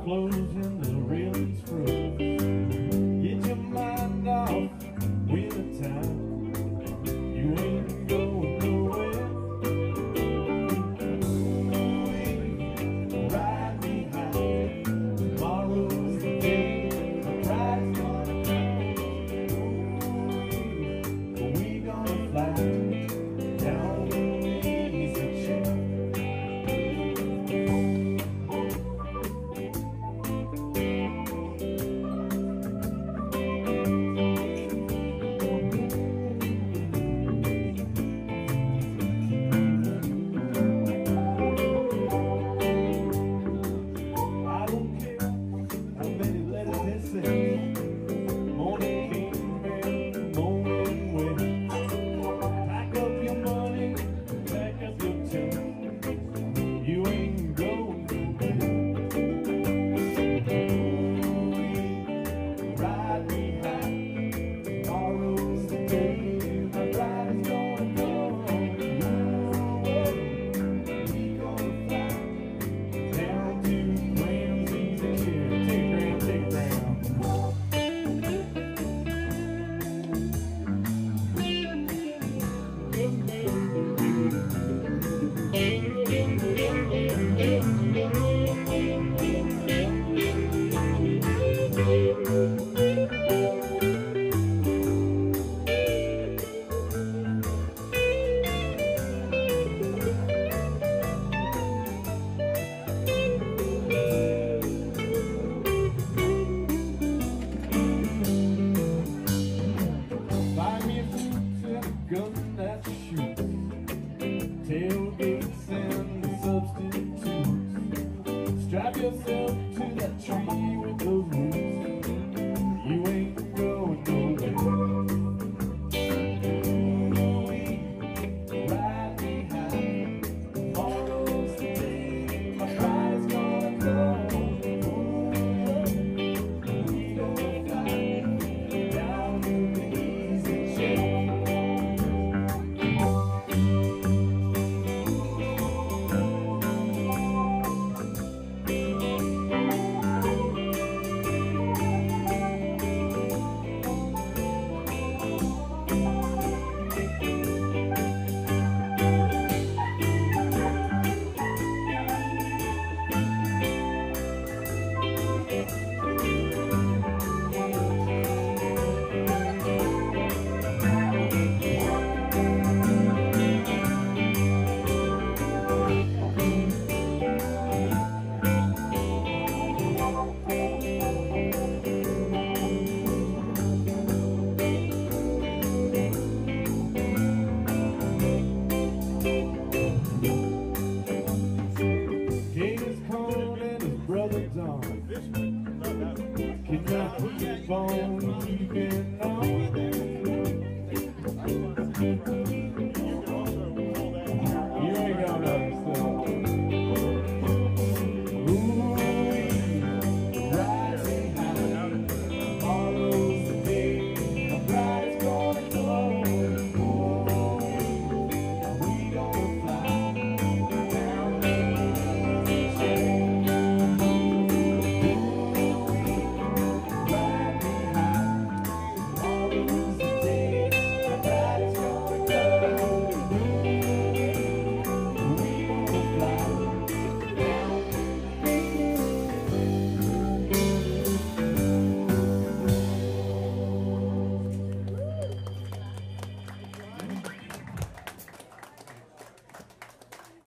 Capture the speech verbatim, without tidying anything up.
closing the railings froze. Get your mind off winter time. You ain't going nowhere. Ooh, ride me high. Tomorrow's the day. The pride's gonna come. Ooh, we gonna fly down the easy chair. Strap yourself to that tree with those roots. You ain't going nowhere. Ooh, ride me high. Tomorrow's the day. My pride's gonna come. Ooh, we gonna fly down in the easy chair. Can I keep on keeping on?